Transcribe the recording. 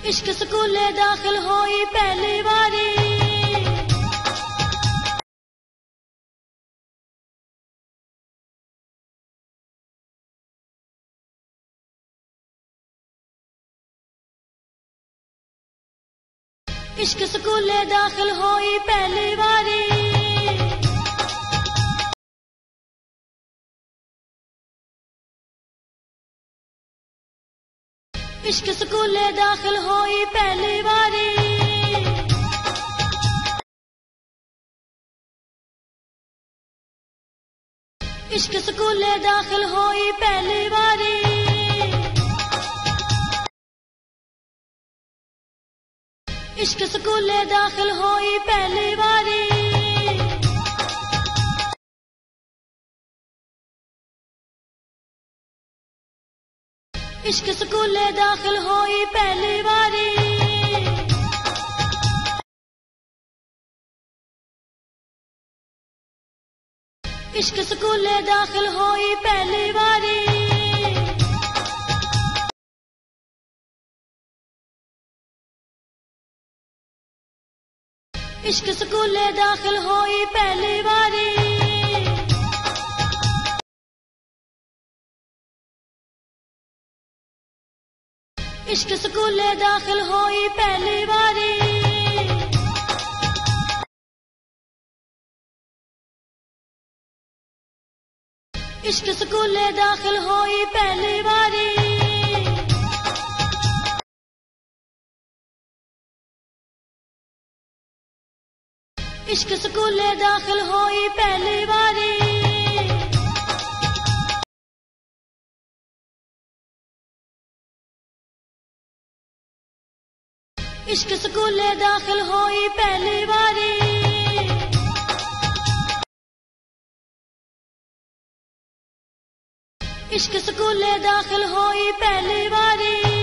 इश्क स्कूले दाखिल होई पहली बारी। इश्क स्कूले दाखिल होई पहली बारी। इश्क स्कूले दाखिल होई पहली बारी। इश्क स्कूले दाखिल होई पहली बारी। इश्क स्कूले दाखिल होई पहली बारी। इश्क स्कूले दाखिल होई पहली बारी। इश्क स्कूले दाखिल होई पहली बारी। इश्क स्कूले दाखिल होई पहली बारी। इश्क स्कूले दाखिल होई पहली बारी। इश्क स्कूले दाखिल होई पहली बारी। इश्क स्कूले दाखिल होई पहली बारी। इश्क स्कूले दाखिल होई पहली बारी। इश्क स्कूले दाखिल होई पहली बारी।